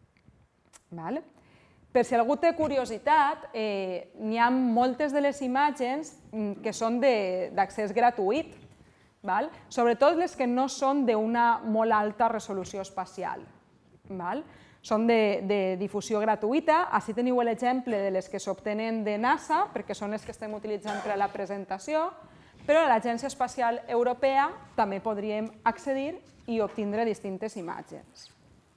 Per si algú té curiositat, n'hi ha moltes de les imatges que són d'accés gratuït, sobretot les que no són d'una molt alta resolució espacial. Són de difusió gratuïta, així teniu l'exemple de les que s'obtenen de NASA, perquè són les que estem utilitzant per a la presentació, però a l'Agència Espacial Europea també podríem accedir i obtindre distintes imatges.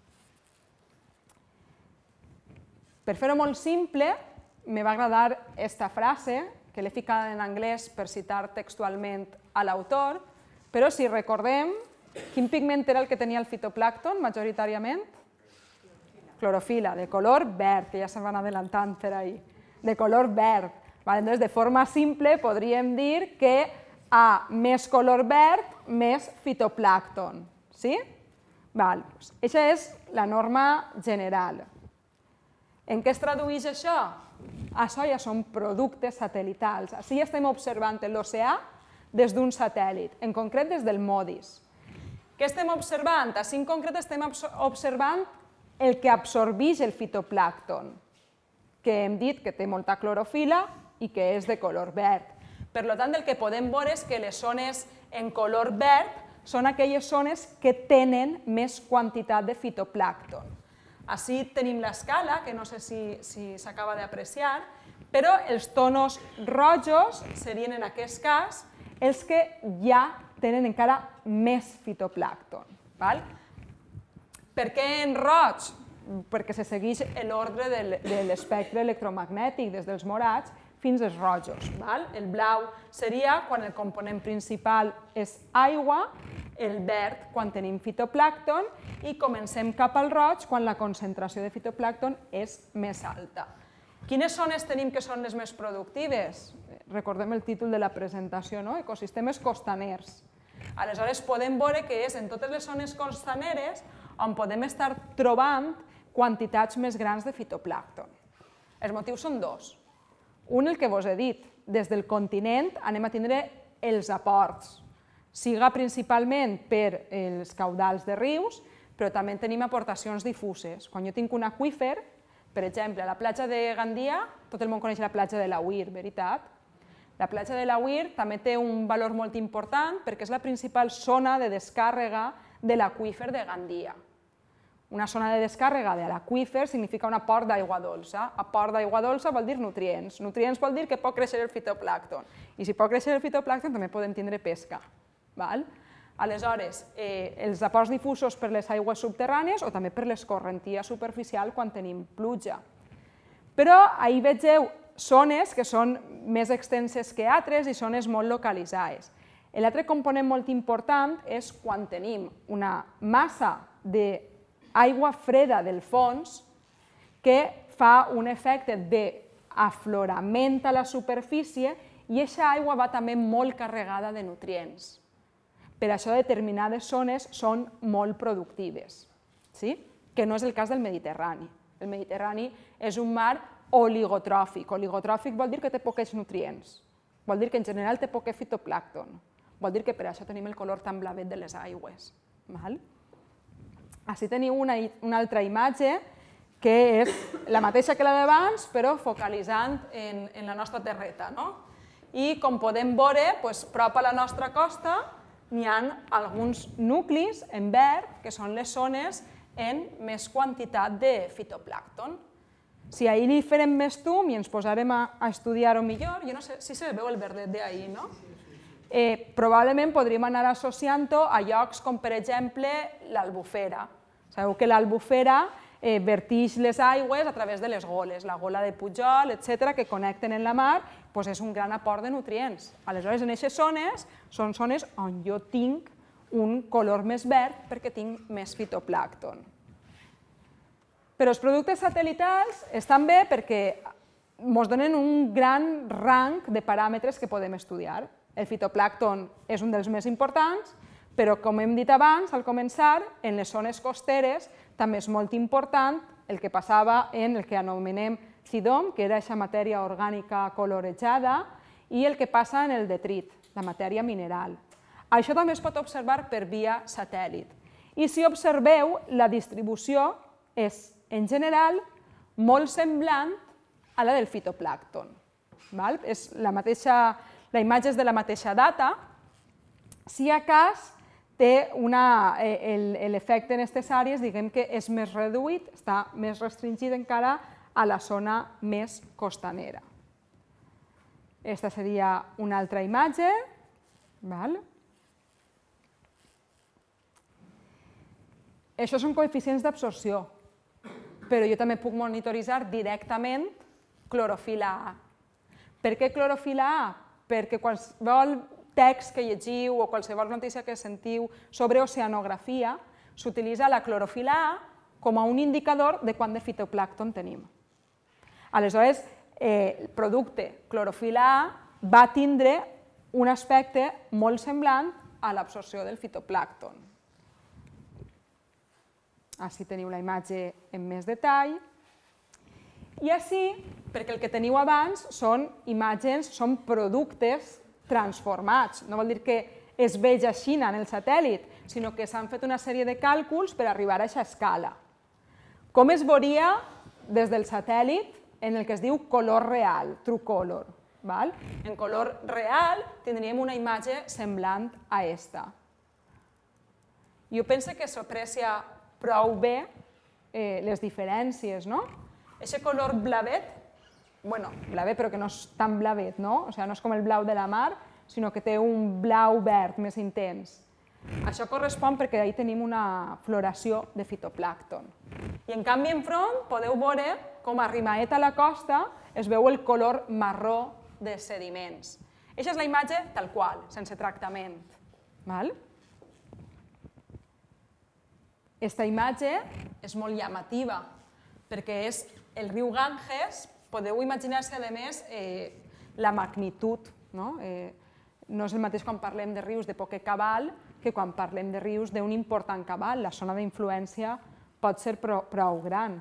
Per fer-ho molt simple, me va agradar aquesta frase, que l'he ficada en anglès per citar textualment a l'autor, però si recordem, quin pigment era el que tenia el fitoplàncton majoritàriament? Clorofila, de color verd, que ja se van adelantant per ahí, de color verd. Llavors, de forma simple, podríem dir que a més color verd, més fitoplàncton. Sí? Aquesta és la norma general. En què es tradueix això? Això ja són productes satelitals. Així ja estem observant l'oceà des d'un satèl·lit, en concret des del MODIS. Què estem observant? Així en concret estem observant el que absorbeix el fitoplàncton, que hem dit que té molta clorofila i que és de color verd. Per tant, el que podem veure és que les zones en color verd són aquelles zones que tenen més quantitat de fitoplàncton. Així tenim l'escala, que no sé si s'acaba d'apreciar, però els tonos rojos serien en aquest cas els que ja tenen encara més fitoplàncton. Per què en roig? Perquè se segueix l'ordre de l'espectre electromagnètic, des dels morats fins als rojos. El blau seria quan el component principal és aigua, el verd quan tenim fitoplàncton i comencem cap al roig quan la concentració de fitoplàncton és més alta. Quines zones tenim que són les més productives? Recordem el títol de la presentació, ecosistemes costaners. Aleshores podem veure que és en totes les zones costaneres on podem estar trobant quantitats més grans de fitoplàncton. Els motius són dos. Un, el que vos he dit, des del continent anem a tindre els aports, siga principalment per els caudals de rius, però també tenim aportacions difuses. Quan jo tinc un aqüífer, per exemple, a la platja de Gandia, tot el món coneix la platja de l'Auir, veritat? La platja de l'Auir també té un valor molt important perquè és la principal zona de descàrrega de l'aqüífer de Gandia. Una zona de descàrrega de l'aqüífer significa un aport d'aigua dolça. Aport d'aigua dolça vol dir nutrients. Nutrients vol dir que pot créixer el fitoplàncton. I si pot créixer el fitoplàncton també podem tindre pesca. Aleshores, els aports difusos per les aigües subterrànies o també per l'escorrentia superficial quan tenim pluja. Però ahir vegeu zones que són més extenses que altres i zones molt localitzades. L'altre component molt important és quan tenim una massa d'aigua freda del fons que fa un efecte d'aflorament a la superfície i aquesta aigua va també molt carregada de nutrients. Per això determinades zones són molt productives, que no és el cas del Mediterrani. El Mediterrani és un mar oligotròfic. Oligotròfic vol dir que té pocs nutrients, vol dir que en general té poc fitoplàncton, vol dir que per això tenim el color tan blavet de les aigües. Així teniu una altra imatge que és la mateixa que la d'abans, però focalitzant en la nostra terreta. I com podem veure, prop a la nostra costa, n'hi ha alguns nuclis en verd, que són les zones en més quantitat de fitoplàncton. Si ahir li farem més zoom i ens posarem a estudiar-ho millor, jo no sé si se veu el verdet d'ahir, no? Probablement podríem anar associant-ho a llocs com, per exemple, l'Albufera. Sabeu que l'Albufera vertix les aigües a través de les goles, la gola de Pujol, etc., que connecten en la mar, és un gran aport de nutrients. Aleshores, en aquestes zones, són zones on jo tinc un color més verd perquè tinc més fitoplàncton. Però els productes satelitals estan bé perquè ens donen un gran rang de paràmetres que podem estudiar. El fitoplàncton és un dels més importants, però com hem dit abans, al començar, en les zones costeres també és molt important el que passava en el que anomenem CIDOM, que era aquesta matèria orgànica colorejada, i el que passa en el detrit, la matèria mineral. Això també es pot observar per via satèl·lit. I si observeu, la distribució és, en general, molt semblant a la del fitoplàncton. La imatge és de la mateixa data. Si a cas té l'efecte en aquestes àrees, diguem que és més reduït, està més restringit encara a la zona més costanera. Aquesta seria una altra imatge. Això són coeficients d'absorció, però jo també puc monitoritzar directament clorofil·la A. Per què clorofil·la A? Perquè qualsevol text que llegiu o qualsevol notícia que sentiu sobre oceanografia s'utilitza la clorofil·la A com a un indicador de quant de fitoplàncton tenim. Aleshores, el producte clorofil·la A va tindre un aspecte molt semblant a l'absorció del fitoplàncton. Així teniu la imatge en més detall. I així, perquè el que teniu abans són imatges, són productes transformats. No vol dir que es vegi així en el satèl·lit, sinó que s'han fet una sèrie de càlculs per arribar a aquesta escala. Com es veuria des del satèl·lit en el que es diu color real, true color. En color real tindríem una imatge semblant a aquesta. Jo penso que s'aprecia prou bé les diferències, no? Aquest color blavet, blavet però que no és tan blavet, no? O sigui, no és com el blau de la mar, sinó que té un blau verd més intens. Això correspon perquè ahí tenim una floració de fitoplàncton. I en canvi, enfront, podeu veure com a Rimaet a la costa es veu el color marró de sediments. Aquesta és la imatge tal qual, sense tractament. Aquesta imatge és molt llamativa, perquè és el riu Ganges. Podeu imaginar-se, a més, la magnitud. No és el mateix quan parlem de rius de poc cabal que quan parlem de rius d'un important cabal. La zona d'influència pot ser prou gran.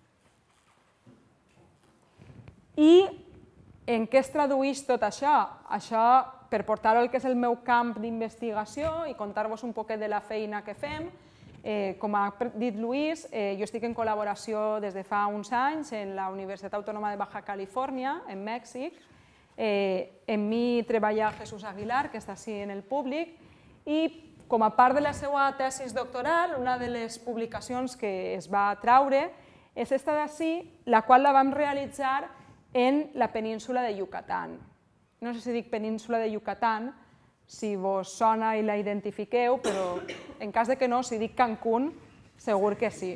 I en què es tradueix tot això? Això, per portar-ho al que és el meu camp d'investigació i contar-vos un poquet de la feina que fem, com ha dit Luis, jo estic en col·laboració des de fa uns anys en la Universitat Autònoma de Baja Califòrnia, en Mèxic. En mi treballa Jesús Aguilar, que està així en el públic, i com a part de la seva tesis doctoral, una de les publicacions que es va traure és aquesta d'ací, la qual la vam realitzar en la península de Yucatán. No sé si dic península de Yucatán, si vos sona i la identifiqueu, però en cas que no, si dic Cancún, segur que sí.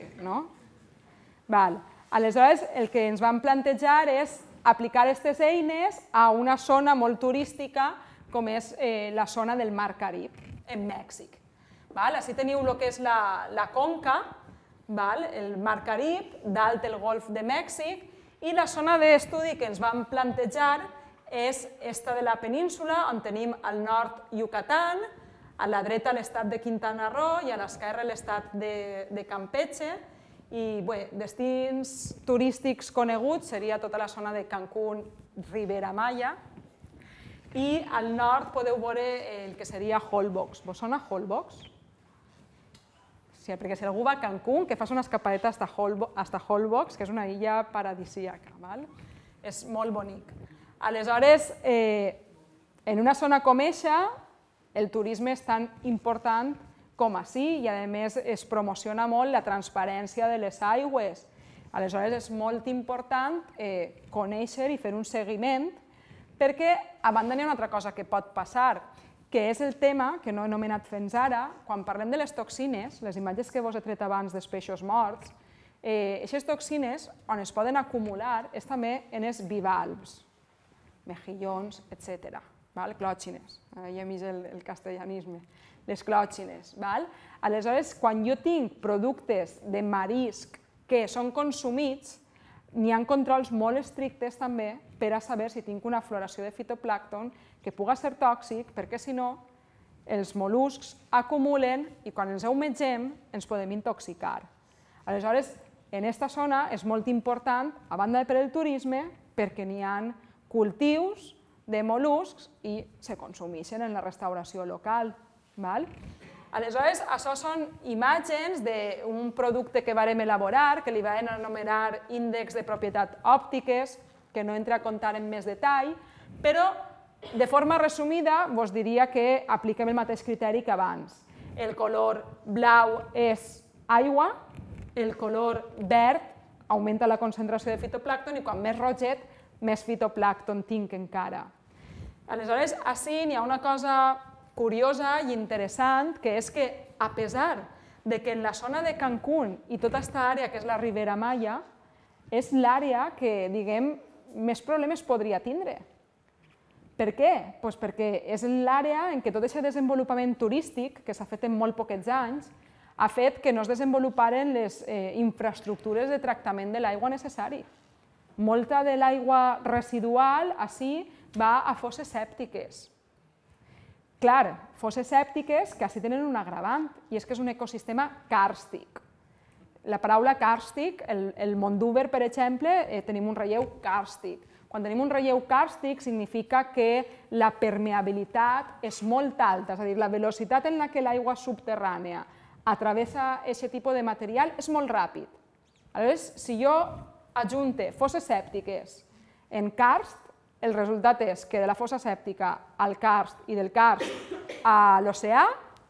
Aleshores, el que ens vam plantejar és aplicar aquestes eines a una zona molt turística com és la zona del Mar Carib, en Mèxic. Així teniu el que és la conca, el Mar Carib, dalt el Golf de Mèxic, i la zona d'estudi que ens vam plantejar és esta de la península, on tenim al nord Yucatán, a la dreta l'estat de Quintana Roo i a l'esquerra l'estat de Campeche. I destins turístics coneguts seria tota la zona de Cancún, Ribera Maya. I al nord podeu veure el que seria Holbox. Vos sona Holbox? Sí, perquè si algú va a Cancún, que fas una escapadeta hasta Holbox, que és una illa paradisíaca. És molt bonic. Aleshores, en una zona com aquesta, el turisme és tan important com així i, a més, es promociona molt la transparència de les aigües. Aleshores, és molt important conèixer i fer un seguiment, perquè a banda n'hi ha una altra cosa que pot passar, que és el tema que no he anomenat fins ara. Quan parlem de les toxines, les imatges que vos he tret abans dels peixos morts, aquestes toxines, on es poden acumular, és també en els bivalves, mejillons, etc. Clòtxines, ja hem vist el castellanisme, les clòtxines. Aleshores, quan jo tinc productes de marisc que són consumits, n'hi ha controls molt estrictes també per a saber si tinc una floració de fitoplàncton que pugui ser tòxic, perquè si no els mol·luscs acumulen i quan ens humegem ens podem intoxicar. Aleshores, en aquesta zona és molt important, a banda per el turisme, perquè n'hi ha cultius de mol·luscs i se consumeixen en la restauració local. Aleshores, això són imatges d'un producte que vàrem elaborar, que li vam anomenar índex de propietat òptiques, que no entra a contar en més detall, però de forma resumida vos diria que apliquem el mateix criteri que abans. El color blau és aigua, el color verd augmenta la concentració de fitoplàncton i quan més roget, més fitoplàncton tinc encara. Aleshores, ací n'hi ha una cosa curiosa i interessant, que és que, a pesar de que en la zona de Cancún i tota aquesta àrea que és la Ribera Maya, és l'àrea que, diguem, més problemes podria tindre. Per què? Doncs perquè és l'àrea en què tot aquest desenvolupament turístic, que s'ha fet en molt poquets anys, ha fet que no es desenvoluparen les infraestructures de tractament de l'aigua necessari. Molta de l'aigua residual, així, va a fosses sèptiques. Clar, fosses sèptiques que així tenen un agravant, i és que és un ecosistema càrstic. La paraula càrstic, el Mondúber, per exemple, tenim un relleu càrstic. Quan tenim un relleu càrstic significa que la permeabilitat és molt alta, és a dir, la velocitat en la que l'aigua subterrània travessa aquest tipus de material és molt ràpid. Aleshores, si jo ajunte fosses sèptiques en karst, el resultat és que de la fossa sèptica al karst i del karst a l'oceà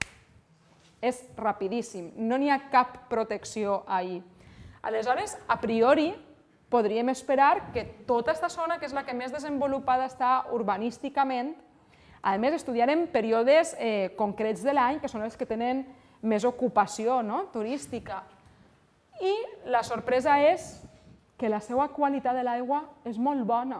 és rapidíssim, no n'hi ha cap protecció ahí. Aleshores, a priori, podríem esperar que tota aquesta zona, que és la que més desenvolupada està urbanísticament, a més estudiarem períodes concrets de l'any, que són els que tenen més ocupació turística. I la sorpresa és que la seva qualitat de l'aigua és molt bona.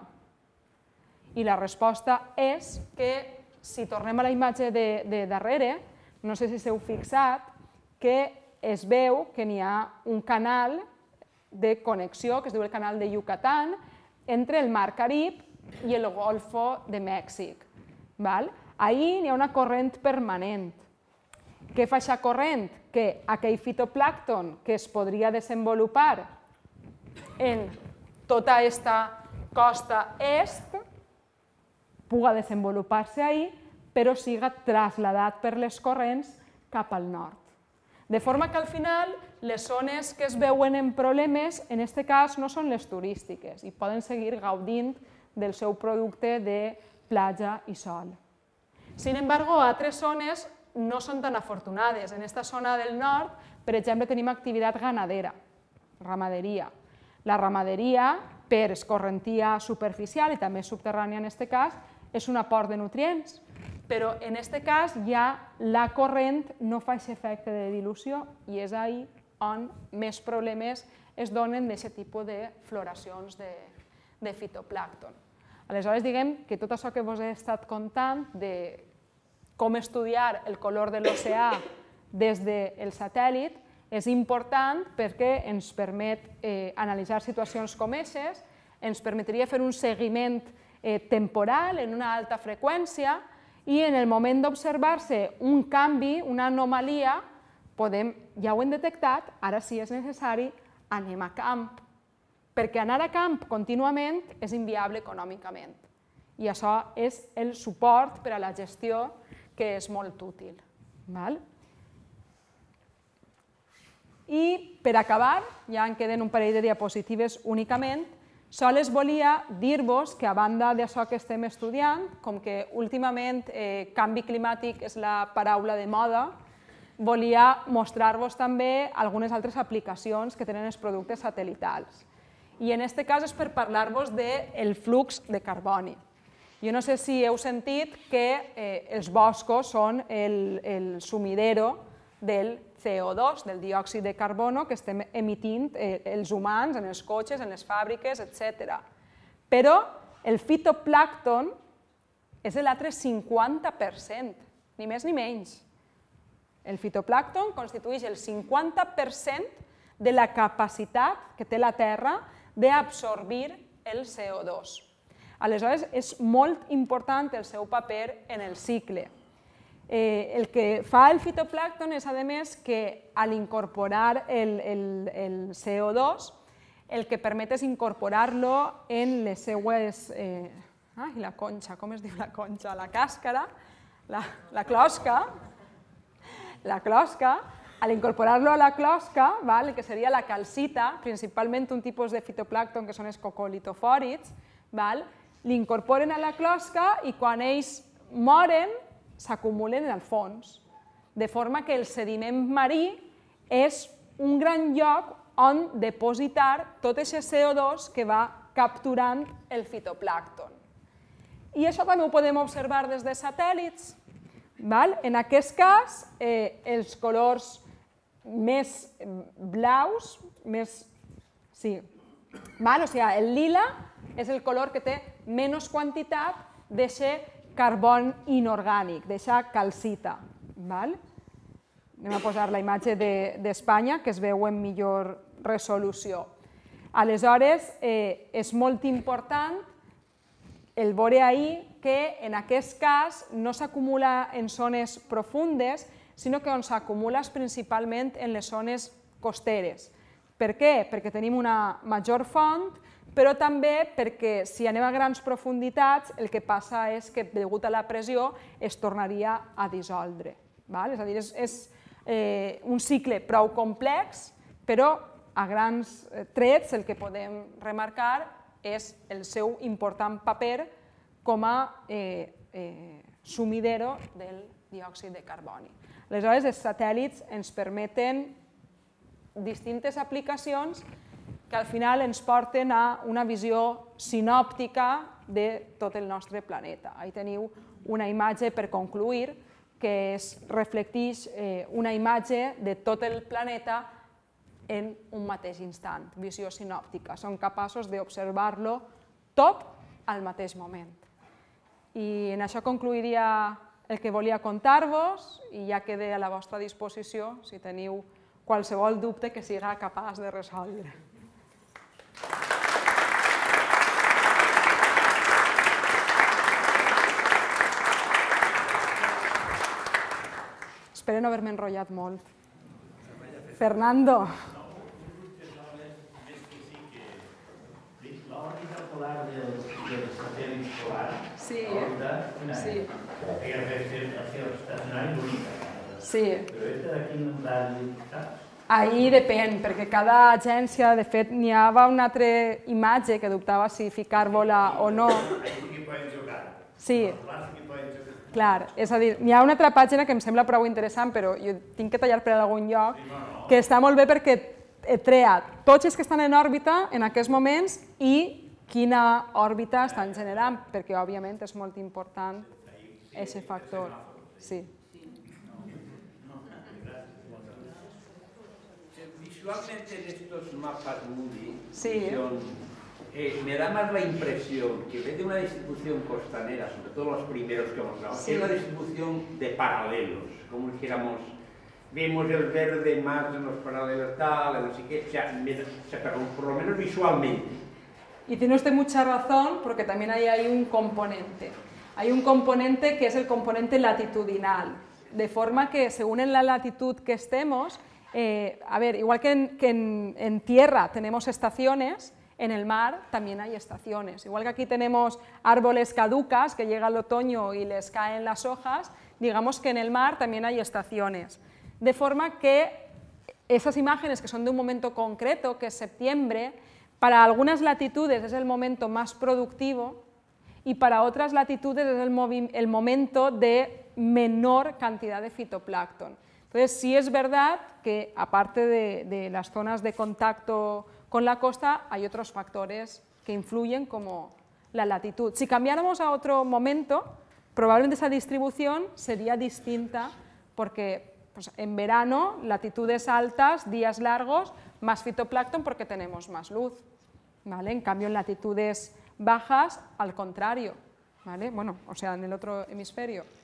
I la resposta és que, si tornem a la imatge de darrere, no sé si s'heu fixat, que es veu que n'hi ha un canal de connexió, que es diu el canal de Yucatán, entre el mar Carib i el Golfo de Mèxic. Ahí n'hi ha una corrent permanent. Què fa aquesta corrent? Que aquell fitoplàncton que es podria desenvolupar en tota aquesta costa est puga desenvolupar-se ahí, però siga trasladat per les corrents cap al nord. De forma que al final les zones que es veuen en problemes, en aquest cas, no són les turístiques i poden seguir gaudint del seu producte de platja i sol. Sin embargo, altres zones no són tan afortunades. En aquesta zona del nord, per exemple, tenim activitat ganadera, ramaderia. La ramaderia, per escorrentia superficial i també subterrània en aquest cas, és un aport de nutrients, però en aquest cas ja la corrent no fa aquest efecte de dilució i és ahí on més problemes es donen d'aquest tipus de floracions de fitoplàncton. Aleshores, diguem que tot això que vos he estat contant de com estudiar el color de l'oceà des del satèl·lit és important perquè ens permet analitzar situacions com aquestes, ens permetria fer un seguiment temporal en una alta freqüència i en el moment d'observar-se un canvi, una anomalia, ja ho hem detectat, ara si és necessari anem a camp, perquè anar a camp contínuament és inviable econòmicament i això és el suport per a la gestió que és molt útil. I per acabar, ja en queden un parell de diapositives únicament, sols volia dir-vos que a banda d'això que estem estudiant, com que últimament canvi climàtic és la paraula de moda, volia mostrar-vos també algunes altres aplicacions que tenen els productes satèl·litals. I en aquest cas és per parlar-vos del flux de carboni. Jo no sé si heu sentit que els boscos són el sumidero del CO2, del diòxid de carbono que estem emitint els humans en els cotxes, en les fàbriques, etc. Però el fitoplàncton és l'altre 50%, ni més ni menys. El fitoplàncton constitueix el 50% de la capacitat que té la Terra d'absorbir el CO2. Aleshores, és molt important el seu paper en el cicle. El que fa el fitoplàncton és, a més, que a l'incorporar el CO2, el que permet és incorporar-lo en les seues... Ai, la conxa, com es diu la conxa? La càscara, la closca. La closca, a l'incorporar-lo a la closca, el que seria la calcita, principalment un tipus de fitoplàncton que són els coccolitofòrids, l'incorporen a la closca i quan ells moren s'acumulen en el fons, de forma que el sediment marí és un gran lloc on depositar tot aquest CO2 que va capturant el fitoplàncton. I això també ho podem observar des de satèl·lits. En aquest cas, els colors més blaus, el lila és el color que té menys quantitat d'aquest carbon inorgànic, d'aquesta calcita. Anem a posar la imatge d'Espanya, que es veu en millor resolució. Aleshores, és molt important el veure ahir que en aquest cas no s'acumula en zones profundes, sinó que on s'acumula és principalment en les zones costeres. Per què? Perquè tenim una major font, però també perquè si anem a grans profunditats el que passa és que degut a la pressió es tornaria a dissoldre. És a dir, és un cicle prou complex, però a grans trets el que podem remarcar és el seu important paper com a sumidero del diòxid de carboni. Aleshores, els satèl·lits ens permeten distintes aplicacions que al final ens porten a una visió sinòptica de tot el nostre planeta. Ahí teniu una imatge per concluir que reflecteix una imatge de tot el planeta en un mateix instant, visió sinòptica. Som capaços d'observar-lo tot al mateix moment. I en això concluiria el que volia contar-vos i ja queda a la vostra disposició si teniu qualsevol dubte que siga capaç de resoldre. Espero no haver-me enrotllat molt. Fernando. L'òrbita polar del satèl·lit solar, Sí. estacionari bonica. Sí. Però aquesta d'aquí no em va dir, saps? Ahir depèn, perquè cada agència, de fet, n'hi havia una altra imatge que dubtava si ficar-la o no. Aquí sí que poden jugar. Sí. Els plans sí que poden jugar. Clar, és a dir, n'hi ha una altra pàgina que em sembla prou interessant, però jo tinc que tallar per algun lloc, que està molt bé perquè trea tots els que estan en òrbita en aquests moments i quina òrbita estan generant, perquè òbviament és molt important aquest factor. Sí. Visualmente en estos mapas Moody, Sí. Me da más la impresión que en vez de una distribución costanera, sobre todo los primeros que hemos grabado, Sí. es una distribución de paralelos, como dijéramos, vemos el verde más en los paralelos tal, no sé qué, o sea, por lo menos visualmente. Y tiene usted mucha razón porque también ahí hay un componente. Hay un componente que es el componente latitudinal, de forma que según en la latitud que estemos, igual que en tierra tenemos estaciones, en el mar también hay estaciones. Igual que aquí tenemos árboles caducas que llega el otoño y les caen las hojas, digamos que en el mar también hay estaciones. De forma que esas imágenes que son de un momento concreto, que es septiembre, para algunas latitudes es el momento más productivo y para otras latitudes es el momento de menor cantidad de fitoplancton. Entonces, sí es verdad que aparte de las zonas de contacto con la costa, hay otros factores que influyen como la latitud. Si cambiáramos a otro momento, probablemente esa distribución sería distinta porque en verano, latitudes altas, días largos, más fitoplancton porque tenemos más luz. ¿Vale? En cambio, en latitudes bajas, al contrario. ¿Vale? Bueno, o sea, en el otro hemisferio.